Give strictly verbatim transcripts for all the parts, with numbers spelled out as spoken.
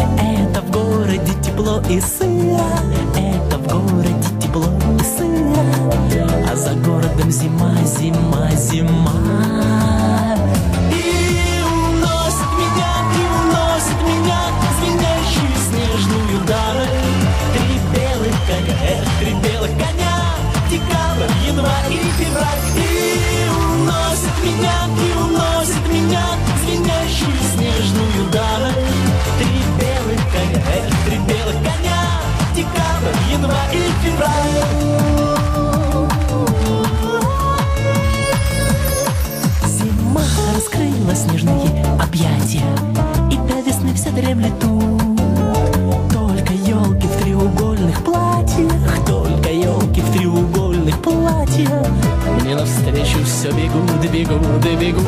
Это в городе тепло и сыро, это в городе тепло и сыро, а за городом зима, зима, зима. И уносит меня, и уносит меня звенящую снежную даль. Три белых коня, эх, три белых коня, декабрь, январь и февраль. И уносит меня, и уносит меня звенящую снежную даль. Три белых коня, эх, три белых коня, декабрь, январь и февраль. Зима раскрыла снежные объятия, и до весны все дремлет тут. Только елки в треугольных платьях, только елки в треугольных платьях мне навстречу все бегут, бегут, бегут.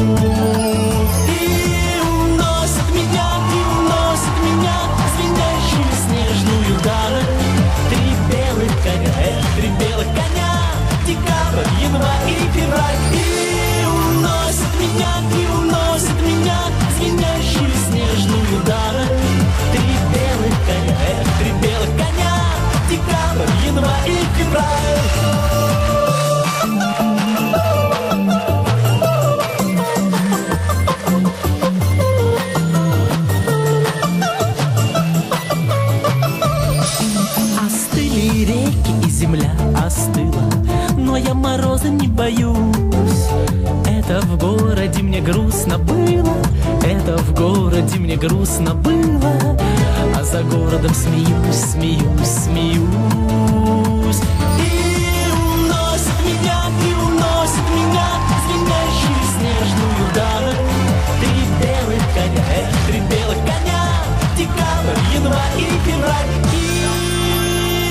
И уносит меня, и уносит меня звенящую снежную даль. Три белых коня, эх, три белых коня, декабрь, январь и февраль. И уносит меня, и уносит меня звенящую снежную даль. Три белых коня, эх, три белых коня, декабрь, январь и февраль. Остыли реки и земля остыла, но я мороза не боюсь. Это в городе мне грустно было, это в городе мне грустно было, а за городом смеюсь, смеюсь, смеюсь. И уносит меня, и уносит меня звенящую снежную даль. Три белых коня, эх, три белых коня, декабрь, январь и февраль. И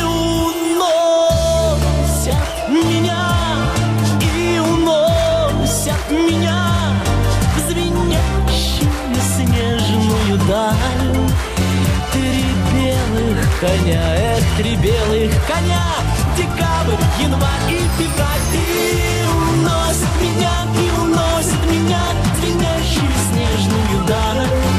уносят меня, и уносят меня в звенящую снежную даль. Три белых коня, эх, три белых коня, декабрь, январь и февраль. И уносит меня, и уносит меня звенящую снежную даль.